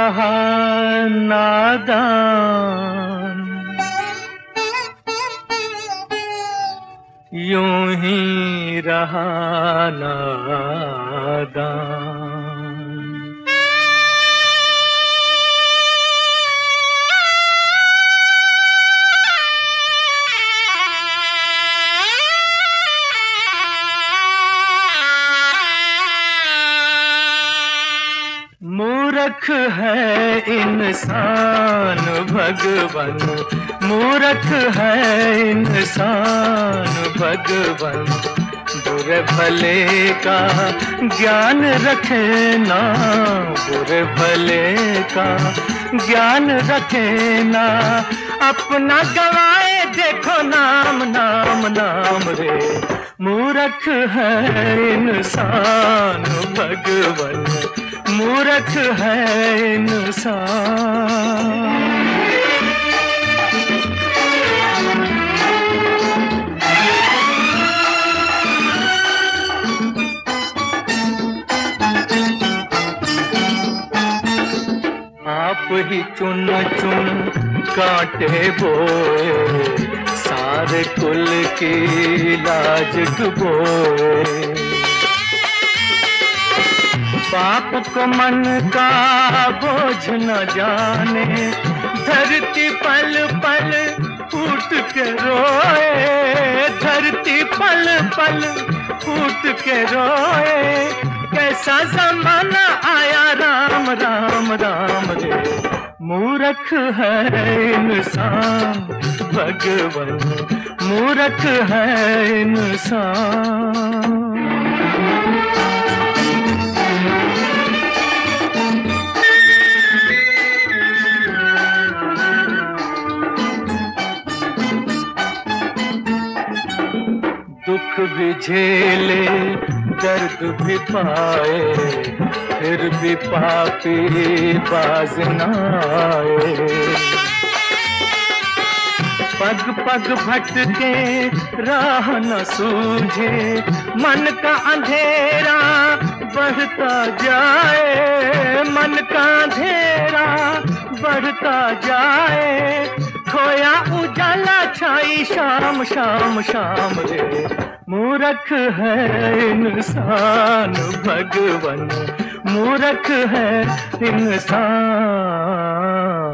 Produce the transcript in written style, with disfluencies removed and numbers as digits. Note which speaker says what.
Speaker 1: रहा नादान, यूं ही रहा नादान। मूर्ख है इंसान भगवन, मूर्ख है इंसान भगवन। बुरे भले का ज्ञान रखे ना, बुरे भले का ज्ञान रखे ना। अपना गवाए देखो नाम नाम नाम रे। मूर्ख है इंसान भगवन, मूर्ख है इंसान। आप ही चुन चुन कांटे बोए, सारे कुल की लाज डुबोए। पाप को मन का बोझ न जाने, धरती पल पल फूट के रोए। धरती पल पल फूट के रोए। कैसा जमाना आया राम राम राम रे। मूर्ख है इंसान भगवन, मूर्ख है इंसान। दुख भी झेले दर्द भी पाए, फिर भी पापी बाज न आए। पग पग भटके राह न सूझे, मन का अंधेरा बढ़ता जाए। मन का अंधेरा बढ़ता जाए। खोया उजाला छाई शाम शाम शाम रे। मूर्ख है इंसान भगवन, मूर्ख है इंसान।